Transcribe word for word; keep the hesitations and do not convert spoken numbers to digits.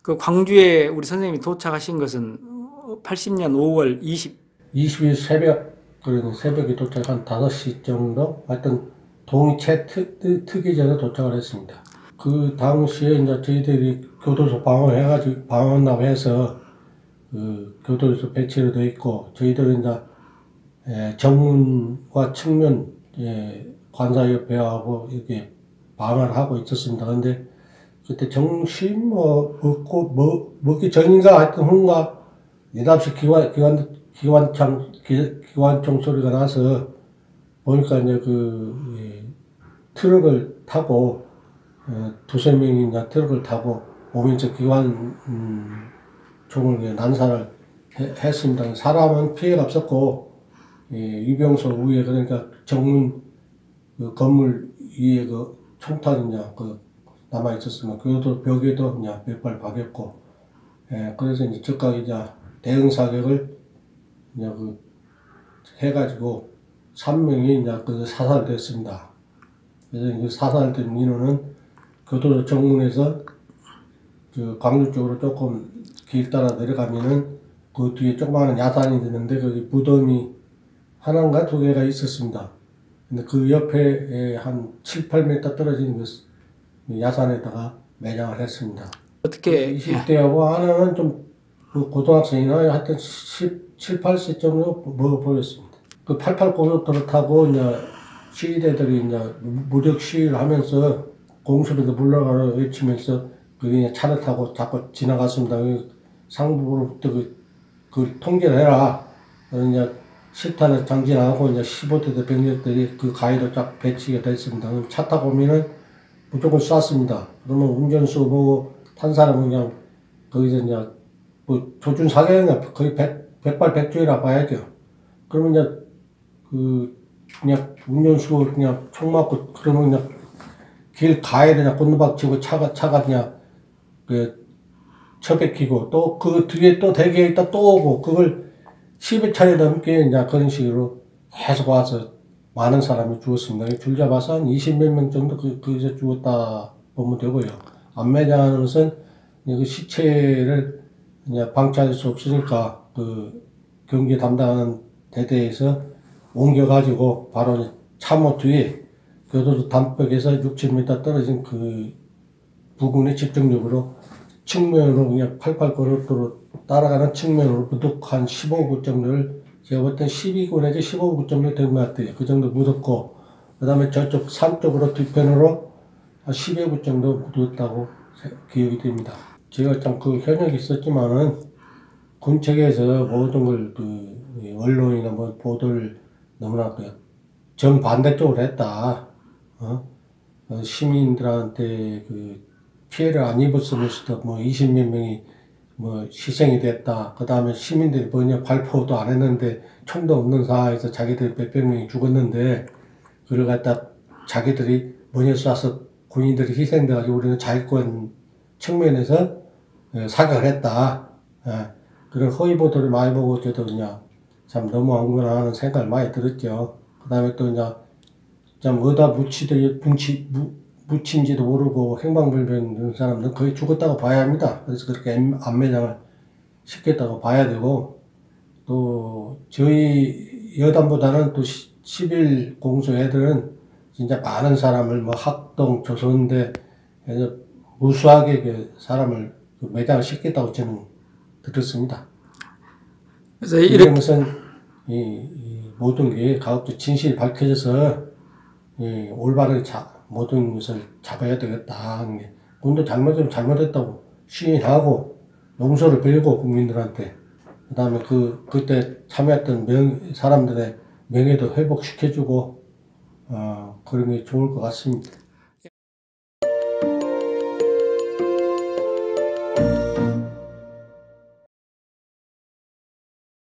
그 광주에 우리 선생님이 도착하신 것은 팔십 년 오월 이십 이십 일 새벽, 그러니 새벽에 도착 한 다섯 시 정도? 하여튼 동체 트, 트기 전에 도착을 했습니다. 그 당시에 이제 저희들이 교도소 방어해가지고, 방어한다고 해서, 그 교도소 배치로 되어 있고, 저희들은 이제, 에, 정문과 측면, 예, 관사협회하고 이렇게 방어를 하고 있었습니다. 근데 그때 정신 뭐, 먹고, 뭐, 먹기 전인가 하여튼 후인가, 니답시 기관, 기관, 기관창, 기, 기관총 소리가 나서, 보니까 이제 그, 예, 트럭을 타고, 어, 두세 명이 이제 트럭을 타고 오면서 기관, 음, 총을 난사를 해, 했습니다. 사람은 피해가 없었고, 예, 유병소 위에, 그러니까 정문, 그 건물 위에 그 총탄이 이제 그 남아 있었으면, 그것도 벽에도 이제 몇 발 박였고, 예, 그래서 이제 즉각 이제 대응 사격을 이제 그 해가지고 삼 명이 이제 그 사살됐습니다. 그래서 그 사살된 민원은 교도소 정문에서 그 광주 쪽으로 조금 길 따라 내려가면은 그 뒤에 조그마한 야산이 되는데 거기 무덤이 하나인가 두 개가 있었습니다. 근데 그 옆에 한 칠, 팔 미터 떨어진 그 야산에다가 매장을 했습니다. 어떻게 이십 대하고 하나는 좀 고등학생이나 하여튼 십칠, 팔 세 정도 뭐 보였습니다. 그 팔십팔 고속도로 타고 이제 시위대들이 이제 무력 시위를 하면서 공수부대 물러가라 외치면서 그 차를 타고 자꾸 지나갔습니다. 상부로부터 그, 그 통제를 해라. 이제 실탄을 장진하고 이제 십오 대대 병력들이 그 가위로 쫙 배치가 됐습니다. 차 타고 오면은 무조건 쐈습니다. 그러면 운전수 뭐 탄 사람은 그냥 거기서 이제 뭐 조준 사격이나 거의 백, 백발백중이라 봐야죠. 그러면 이제 그 그냥 운전수 그냥 총 맞고 그러면 그냥 길 가해를 그냥 곤두박 치고 차가 차가 그냥 그 처박히고 또 그 뒤에 또 대기에 있다 또 오고 그걸 십여 차례 넘게 이제 그런 식으로 계속 와서 많은 사람이 죽었습니다. 줄 잡아서 한 이십몇 명 정도 그, 그저 죽었다 보면 되고요. 안매장하는 것은 그 시체를 이제 방치할 수 없으니까 그 경기 담당하는 대대에서 옮겨가지고 바로 참호 뒤에 교도소 담백에서 육, 칠 미터 떨어진 그 부근에 집중적으로 측면으로 그냥 팔십팔 고속도로 따라가는 측면으로 무독 한 십오 구 정도를 제가 볼 땐 십이 구 내지 십오 구 정도 된 것 같아요. 그 정도 묻었고, 그 다음에 저쪽 산 쪽으로 뒤편으로 한 십여 구 정도 묻었다고 기억이 됩니다. 제가 참 그 현역이 있었지만은 군 측에서 모든 걸 그 언론이나 뭐 보도를 너무나 그 정반대쪽으로 했다. 어? 어, 시민들한테 그 피해를 안 입었으면서도 뭐 이십몇 명이 뭐 희생이 됐다. 그 다음에 시민들이 뭐냐 발포도 안 했는데 총도 없는 상황에서 자기들이 몇백 명이 죽었는데 그걸 갖다 자기들이 뭐냐 쏴서 군인들이 희생돼가지고 우리는 자위권 측면에서 사격을 했다. 예. 그런 허위 보도를 많이 보고 저도 그냥 참 너무한구나 하는 생각을 많이 들었죠. 그 다음에 또 이제 참 어디다 묻히듯이 묻히, 묻힌지도 모르고 행방불명인 사람들은 거의 죽었다고 봐야 합니다. 그래서 그렇게 안매장을 시켰다고 봐야 되고, 또 저희 여단보다는 또 십일 공소 애들은 진짜 많은 사람을 뭐 학동, 조선대 해서 무수하게 그 사람을 그 매장을 시켰다고 저는 들었습니다. 그래서 이렇게 무슨 이, 이 모든 게 가급적 진실이 밝혀져서 이 올바르게 자, 모든 것을 잡아야 되겠다 하는 게 군도 잘못하면 잘못했다고 시인하고 용서를 빌고 국민들한테 그 다음에 그 그때 참여했던 명, 사람들의 명예도 회복시켜주고 어, 그런 게 좋을 것 같습니다.